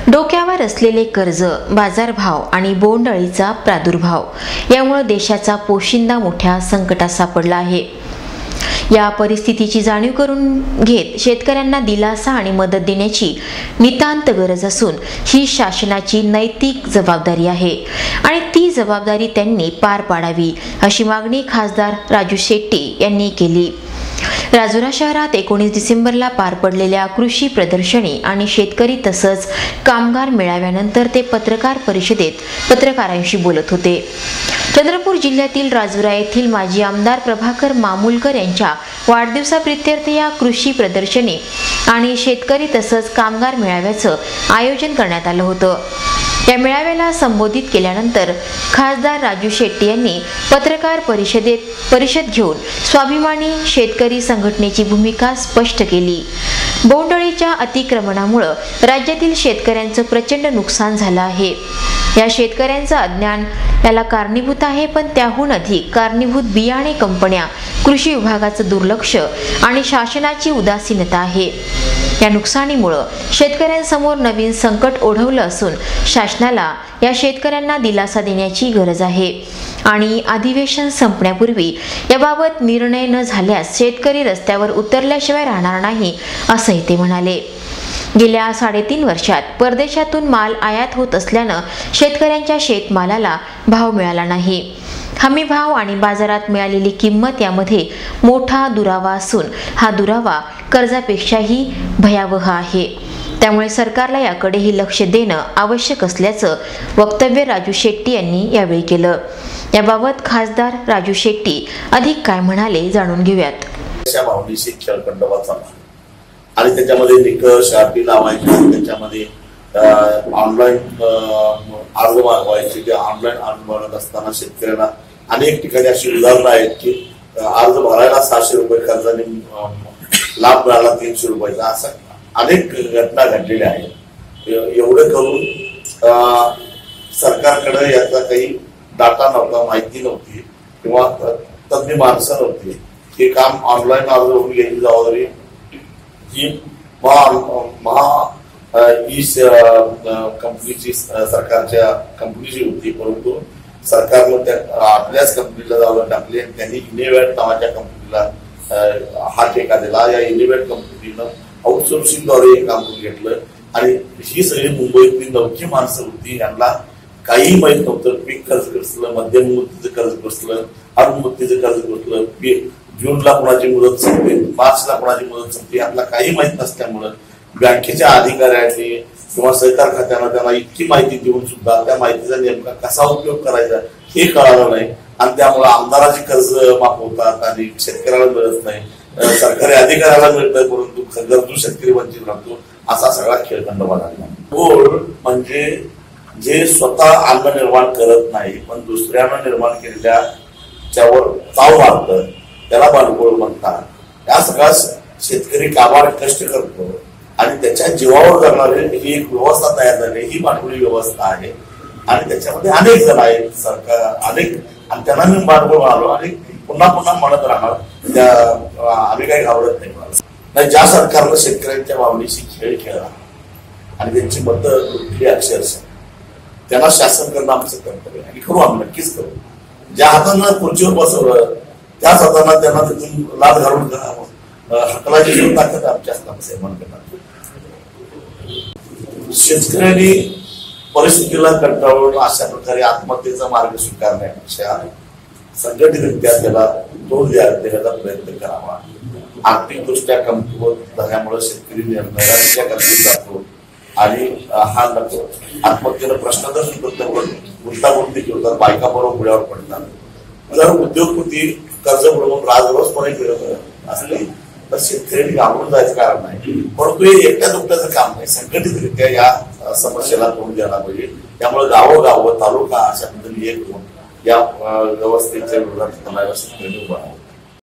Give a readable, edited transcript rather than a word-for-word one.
डोक्यावर असलेले कर्ज, बाजारभाव आणि बोंडअळीचा प्रादुर्भाव यामुळे देशाचा पोशिंदा मोठ्या संकटात सापडला आहे। या परिस्थितीची जाणीव करून घेत शेतकऱ्यांना दिलासा आणि मदत देण्याची नितांत गरज असून ही शासनाची नैतिक जबाबदारी आहे आणि ती जबाबदारी त्यांनी पार पाडावी अशी मागणी खासदार राजू शेट्टी यांनी केली। राजुरा शहरात 19 डिसेंबरला पार पडलेल्या कृषी प्रदर्शनी आणि शेतकरी तसंच कामगार मेळाव्यानंतर ते पत्रकार परिषदेत पत्रकारांशी बोलत होते। चंद्रपूर जिल्ह्यातील राजुरा येथील माजी आमदार प्रभाकर मामुलकर यांच्या वाढदिवसाप्रित्यर्थ या कृषी प्रदर्शनी आणि शेतकरी तसंच कामगार मेळाव्याचं आयोजन करण्यात आलं होतं। या मेळाव्याला संबोधित केल्यानंतर खासदार राजू शेट्टी यांनी पत्रकार परिषद घेऊन स्वाभिमानी शेतकरी संघटनेची भूमिका स्पष्ट केली। बोंडअळीच्या अतिक्रमणामुळे राज्यातील शेतकऱ्यांचं प्रचंड नुकसान झालं आहे। या शेतकऱ्यांचं अज्ञान याला कारणीभूत आहे, पण त्याहून अधिक कारणीभूत बियाणे कंपन्या, कृषी विभागाचं दुर्लक्ष आणि शासनाची उदासीनता आहे। या नुकसानीमुळे शेतकऱ्यांसमोर नवीन संकट ओढवलं असून शासनाला या शेतकऱ्यांना दिलासा देण्याची गरज आहे आणि अधिवेशन संपण्यापूर्वी याबाबत निर्णय न झाल्यास शेतकरी रस्त्यावर उतरल्याशिवाय राहणार नाही असंही ते म्हणाले। गेल्या 3.5 वर्षात परदेशातून माल आयात होत असल्यानं शेतकऱ्यांच्या शेतमालाला भाव मिळाला नाही। हमी भाव आणि बाजारात मिळालेली किंमत यामध्ये मोठा दुरावा असून हा दुरावा कर्जापेक्षाही भयावह आहे। त्यामुळे सरकारला याकडेही लक्ष देणं आवश्यक असल्याचं वक्तव्य राजू शेट्टी यांनी यावेळी केलं। याबाबत खासदार राजू शेट्टी अधिक काय म्हणाले जाणून घेऊयात। आणि त्याच्यामध्ये निकष अटी लावायचे, त्याच्यामध्ये ऑनलाईन अर्ज मागवायचे। ते ऑनलाईन अर्ज मागत असताना शेतकऱ्यांना अनेक ठिकाणी अशी उदाहरणं आहेत की अर्ज भरायला 600 रुपये कर्जाने लाभ मिळाला 300 रुपयाचा, असा अनेक घटना घडलेल्या आहेत। एवढं करून सरकारकडे याचा काही डाटा नव्हता, माहिती नव्हती किंवा तज्ञ माणसं नव्हती। हे काम ऑनलाईन अर्ज होऊन घ्यायची जबाबदारी ही कंपनीची, सरकारच्या कंपनीची होती, परंतु सरकारनं त्या आपल्याच कंपनीला जाऊन टाकले। त्यांनी इनिवेट नावाच्या कंपनीला हा ठेका दिला। या इनिवेट कंपनीनं आउटसोर्सिंगद्वारे हे काम करून घेतलं आणि ही सगळी मुंबईतली नवखी माणसं होती, यांना काही माहित नव्हतं। पीक कर्ज कसलं, मध्यम मुदतीचं कर्ज कसलं, अल्प मुदतीचं कर्ज कसलं, जूनला कोणाची मुदत संपली, मार्चला कोणाची मुदत संपली, आपल्याला काही माहित नसल्यामुळं बँकेच्या अधिकाऱ्यांनी किंवा सहकार खात्यानं त्यांना इतकी माहिती देऊन सुद्धा त्या माहितीचा नेमका कसा उपयोग करायचा हे कळालं नाही आणि त्यामुळे आमदाराची कर्ज माफ होतात आणि शेतकऱ्याला मिळत नाही, सरकारी अधिकाऱ्याला मिळतं परंतु गरजू शेतकरी वंचित राहतो, असा सगळा खेळखंडोबा झाला। गोड म्हणजे जे स्वतः अन्न निर्माण करत नाही पण दुसऱ्यानं निर्माण केलेल्याच्यावर ताव मारतं त्याला बांडगोळ म्हणतात। या सगळ्या शेतकरी कामाला कष्ट करतो आणि त्याच्या जीवावर करणारे ही एक व्यवस्था तयार झाली, ही बांडगोळी व्यवस्था आहे आणि त्याच्यामध्ये अनेक जण आहेत, सरकार अनेक, आणि त्यांना मी बांडगोळ म्हणालो आणि पुन्हा पुन्हा म्हणत राहणार, त्या आम्ही काही घाबरत नाही। ज्या सरकारनं शेतकऱ्यांच्या भावनेशी खेळ खेळला आणि त्यांची मतं लुटली अक्षरशः, त्यांना शासन करणं आमचं कर्तव्य आणि करू, आम्ही नक्कीच करू। ज्या हातानं खुर्चीवर बसवलं त्याच हाताना त्यांना तिथून लाभ घालून हकलाची ताकद आमच्या असतात म्हणतात। शेतकऱ्यांनी परिस्थितीला कंटाळून अशा प्रकारे आत्महत्येचा मार्ग स्वीकारण्यापेक्षा संघटितरित्या त्याला तोड देण्याचा प्रयत्न करावा। आर्थिकदृष्ट्या कमकुवत झाल्यामुळे शेतकरी नैराश्य करत जातो आणि हा नको आत्महत्येला प्रश्न तर गुंतागुंती ठेवतात, बायका बरोबर पुढ्यावर पडतात। जर उद्योगपती कर्ज बुडवून राजरोसपणे फिरत असले तर शेतकऱ्यांनी घाबरून जायचं कारण नाही, परंतु हे एकट्या दुकट्याचं काम नाही, संघटितरित्या या समस्येला तोंड द्यायला पाहिजे। त्यामुळे गावोगाव, तालुका अशा पद्धतीने एक या व्यवस्थेच्या विरोधात शेतकऱ्यांनी उभा